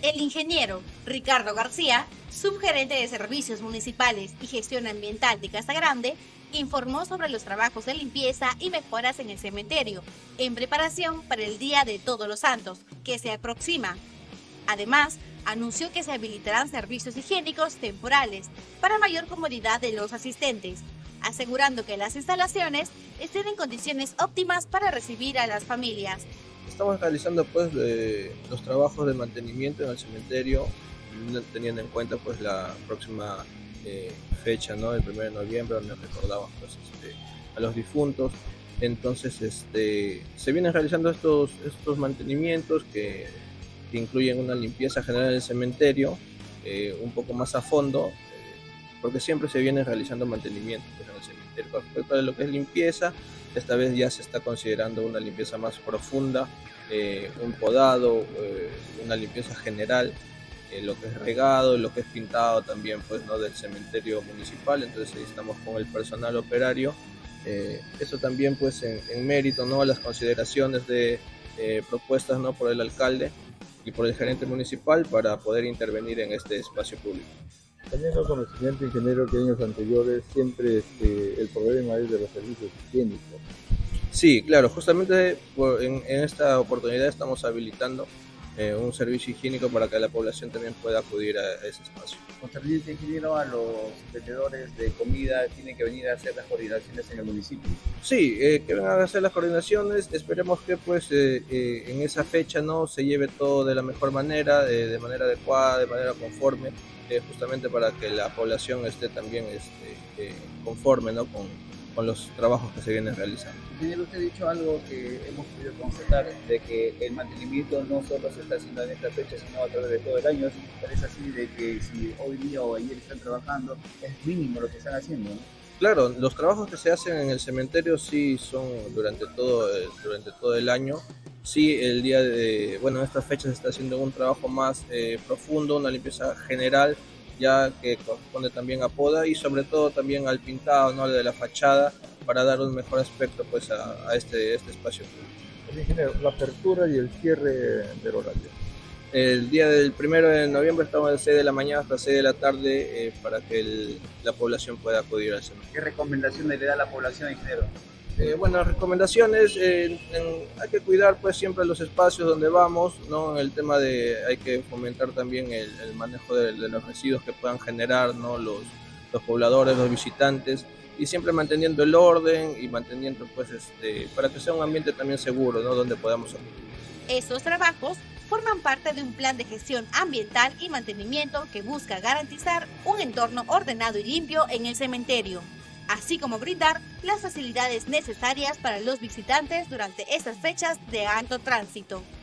El ingeniero Ricardo García, subgerente de Servicios Municipales y Gestión Ambiental de Casa Grande, informó sobre los trabajos de limpieza y mejoras en el cementerio, en preparación para el Día de Todos los Santos, que se aproxima. Además, anunció que se habilitarán servicios higiénicos temporales para mayor comodidad de los asistentes, asegurando que las instalaciones estén en condiciones óptimas para recibir a las familias. Estamos realizando los trabajos de mantenimiento en el cementerio, teniendo en cuenta pues la próxima fecha, ¿no? El 1 de noviembre, donde recordamos pues, a los difuntos. Entonces se vienen realizando estos mantenimientos que incluyen una limpieza general del cementerio, un poco más a fondo, porque siempre se viene realizando mantenimiento pues, en el cementerio. Con respecto a lo que es limpieza, esta vez ya se está considerando una limpieza más profunda, un podado, una limpieza general, lo que es regado, lo que es pintado también pues, ¿no? del cementerio municipal. Entonces ahí estamos con el personal operario. Eso también pues en mérito, ¿no? a las consideraciones de propuestas, ¿no? por el alcalde y por el gerente municipal para poder intervenir en este espacio público. Teniendo conocimiento, ingeniero, que años anteriores siempre el problema es de los servicios higiénicos. Sí, claro, justamente en esta oportunidad estamos habilitando un servicio higiénico para que la población también pueda acudir a ese espacio. Con servicio ingeniero, a los vendedores de comida tienen que venir a hacer las coordinaciones en el municipio. Sí, que vengan a hacer las coordinaciones. Esperemos que pues en esa fecha no se lleve todo de la mejor manera, de manera adecuada, de manera conforme, justamente para que la población esté también conforme, ¿no? con los trabajos que se vienen realizando. Ingeniero, usted ha dicho algo que hemos podido constatar, de que el mantenimiento no solo se está haciendo en esta fecha, sino a través de todo el año. Parece así de que si hoy día o ayer están trabajando, es mínimo lo que están haciendo, ¿no? Claro, los trabajos que se hacen en el cementerio sí son durante todo el año. Sí, el día de, esta fecha se está haciendo un trabajo más profundo, una limpieza general, ya que corresponde también a poda y sobre todo también al pintado, ¿no? de la fachada, para dar un mejor aspecto pues a este espacio público. Ingeniero, la apertura y el cierre del horario. El día del 1 de noviembre estamos de 6 de la mañana hasta 6 de la tarde para que la población pueda acudir al cementerio. ¿Qué recomendaciones le da a la población, ingeniero? Recomendaciones, hay que cuidar pues siempre los espacios donde vamos, ¿no? El tema hay que fomentar también el manejo de los residuos que puedan generar, ¿no? los pobladores, los visitantes, y siempre manteniendo el orden y manteniendo pues para que sea un ambiente también seguro, ¿no? donde podamos acudir. Estos trabajos forman parte de un plan de gestión ambiental y mantenimiento que busca garantizar un entorno ordenado y limpio en el cementerio, así como brindar las facilidades necesarias para los visitantes durante estas fechas de alto tránsito.